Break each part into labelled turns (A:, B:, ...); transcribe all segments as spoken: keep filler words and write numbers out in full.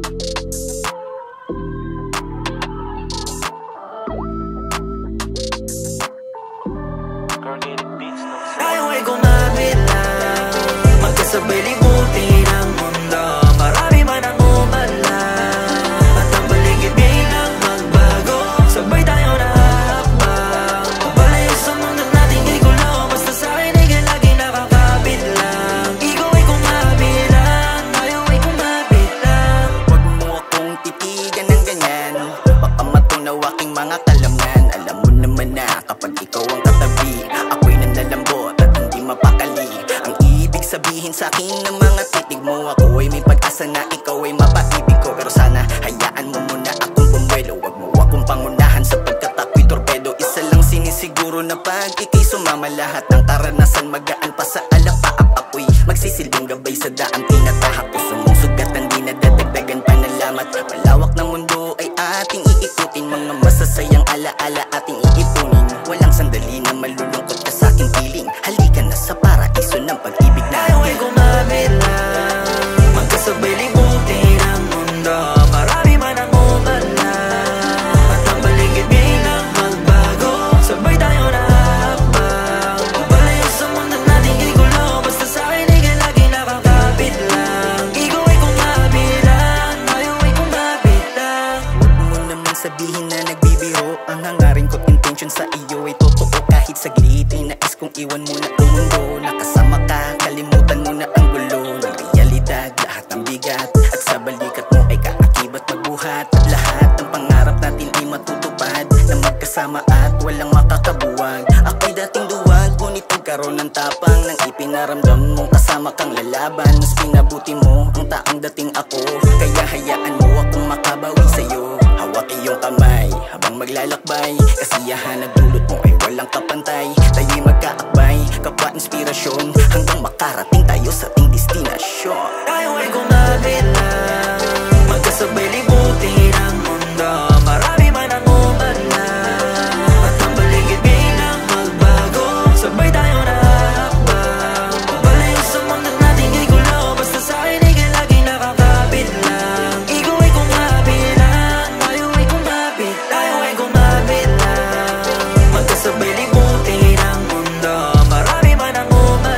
A: Tayo ay kumabilang, magkasabay libutin ang mundo. Marami man ang umalang, at ang paligid biglang magbago. Sabay tayo na hakbang, pabalayo sa mundo nating igulo. Basta sa'kin ay lagi nakakapit lang. Ikaw ay kumabilang, tayo ay kumapit lang.
B: Huwag mo akong titigan ng ganyan, baka matunaw aking mga kalamnan. Alam mo naman na kapag ikaw ang katabi, ako'y nanlalambot at hindi mapakali. Ang ibig sabihin sa'kin ng mga titig mo, ako ay may pag-asa na ikaw ay mapaibig ko. Pero sana hayaan mo muna akong bumuelo, wag mo akong pangunahan sapagkat ako'y torpedo. Isa lang sinisiguro na pag ika'y sumama, lahat ng karanasan magaan pa sa alapaap. Ako'y magsisilbing gabay sa daan, tinatahak ko sumusugat ang di nadadagdagan pa ng lamat. Malawak ng mundo ay ating iikutin, mga masasayang alaala ating iipunin. Walang sandali na malulungkot ka sa'king piling, halika na sa paraiso ng pag-ibig natin.
A: Tayo ay kumabilang, magkasabay libutin ang mundo. Marami man ang umalang, at ang paligid biglang magbago. Sabay tayo na hakbang, pabalayo sa mundo nating igulo. Basta sa'kin ay lagi nakakapit lang. Ikaw ay kumabilang, tayo ay kumapit lang.
B: Huwag mo naman sabihin na nagbibiro, ang hangarin ko't intention sa iyo ay totoo. Kahit saglit ay nais kong iwan mo na ang mundo. Nakasama ka, kalimutan mo na ang gulo ng realidad, lahat ng bigat. At sa balikat mo ay kaakibat magbuhat, at lahat ng pangarap natin ay matutupad, na magkasama at walang makakabuwag. Ako'y dating duwag, ngunit nagkaroon ng tapang, nang ipinaramdam mong kasama kang lalaban. Mas pinabuti mo ang taong dating ako, kaya hayaan mo akong makabawi sa'yo. Hawak iyong kamay habang maglalakbay, kasiyahan na dulot mo ay walang kapantay. Tayo'y magkaakbay, kapwa inspirasyon, hanggang makarating tayo sa ating destinasyon.
A: Tayo ay kumabilang, magkasabay libutin ang mundo. Marami man ang umalang, at ang paligid biglang magbago. Sabay tayo na hakbang, pabalayo sa mundo nating igulo. Basta sa'kin ay lagi nakakapit lang. Ikaw ay kumabilang, tayo ay kumapit. Tayo ay kumabilang, magkasabay libutin ang mundo. Marami man ang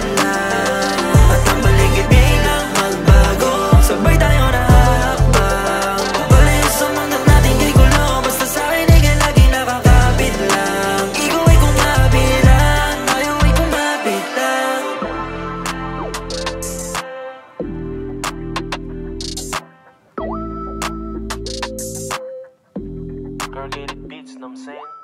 A: umalang, at ang paligid biglang magbago. Sabay tayo na hakbang, pabalayo sa mundo nating igulo. Basta sa'kin ay lagi nakakapit lang. Ikaw ay kumabilang, tayo ay kumapit lang.
C: Girl, get it beats, know what I'm saying?